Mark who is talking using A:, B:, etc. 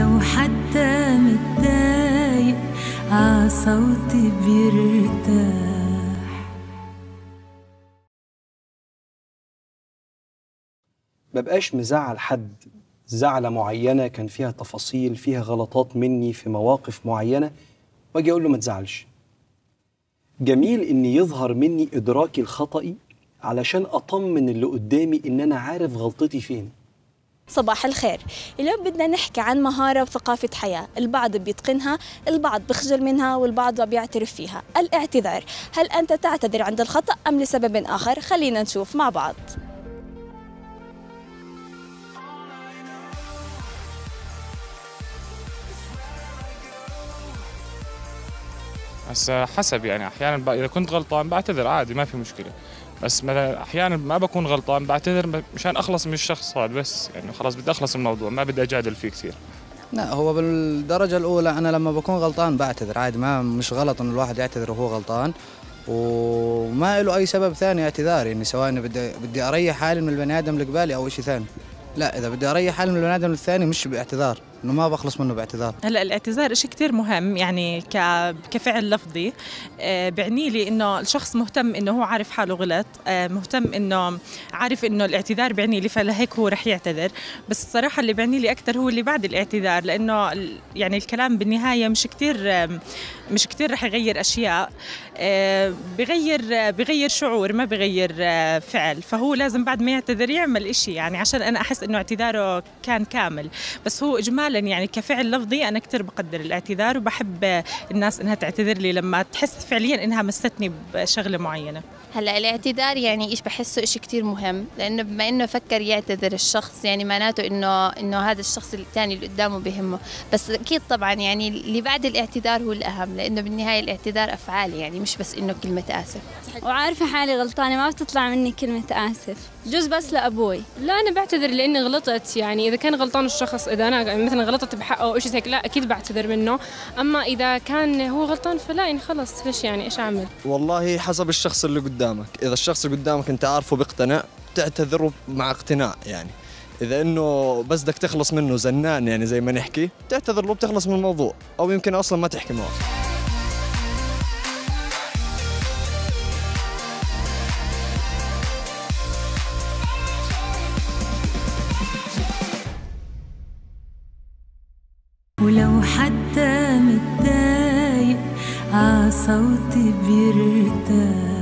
A: ولو حتى متضايق عصوتي بيرتاح.
B: مبقاش مزعل حد زعلة معينة كان فيها تفاصيل فيها غلطات مني في مواقف معينة واجي اقول له ما تزعلش. جميل ان يظهر مني ادراكي الخطئي علشان اطمن اللي قدامي ان انا عارف غلطتي فين.
C: صباح الخير. اليوم بدنا نحكي عن مهارة وثقافة حياة، البعض بيتقنها، البعض بخجل منها والبعض ما بيعترف فيها، الاعتذار. هل أنت تعتذر عند الخطأ أم لسبب آخر؟ خلينا نشوف مع بعض.
D: هسا حسب، يعني احيانا اذا كنت غلطان بعتذر عادي ما في مشكله، بس مثلا احيانا ما بكون غلطان بعتذر مشان اخلص من الشخص هذا بس، يعني خلاص بدي اخلص من الموضوع ما بدي اجادل فيه كثير.
E: لا، هو بالدرجه الاولى انا لما بكون غلطان بعتذر عادي، ما مش غلط ان الواحد يعتذر وهو غلطان، وما له اي سبب ثاني اعتذار، يعني سواء بدي اريح حالي من البني ادم اللي قبالي او شيء ثاني. لا، اذا بدي اريح حالي من البني ادم الثاني مش باعتذار، انه ما بخلص منه باعتذار.
F: هلا الاعتذار شيء كثير مهم، يعني كفعل لفظي بعني لي انه الشخص مهتم انه هو عارف حاله غلط، مهتم انه عارف انه الاعتذار بعني لي فلهيك هو رح يعتذر. بس الصراحه اللي بعني لي اكثر هو اللي بعد الاعتذار، لانه يعني الكلام بالنهايه مش كثير رح يغير اشياء، بغير شعور ما بغير فعل، فهو لازم بعد ما يعتذر يعمل إشي يعني عشان انا احس انه اعتذاره كان كامل. بس هو اجمالا يعني كفعل لفظي انا كثير بقدر الاعتذار، وبحب الناس انها تعتذر لي لما تحس فعليا انها مستني بشغله معينه.
G: هلا الاعتذار يعني ايش بحسه إشي كتير مهم، لانه بما انه فكر يعتذر الشخص يعني معناته انه هذا الشخص الثاني اللي قدامه بهمه. بس اكيد طبعا يعني اللي بعد الاعتذار هو الاهم، لانه بالنهايه الاعتذار افعال يعني مش بس انه كلمه اسف.
H: وعارفه حالي غلطانه ما بتطلع مني كلمه اسف، جوز بس لابوي.
I: لا، انا بعتذر لاني غلطت، يعني اذا كان غلطان الشخص، اذا انا مثلا غلطت بحقه او شيء هيك لا اكيد بعتذر منه، اما اذا كان هو غلطان فلا يعني خلص ليش يعني ايش اعمل.
J: والله حسب الشخص اللي قدامك، اذا الشخص اللي قدامك انت عارفه بيقتنع تعتذر مع اقتناع، يعني اذا انه بس بدك تخلص منه زنان يعني زي ما نحكي تعتذر له بتخلص من الموضوع، او يمكن اصلا ما تحكي معه.
A: ولو حتى متضايق عصوتي بيرتاح.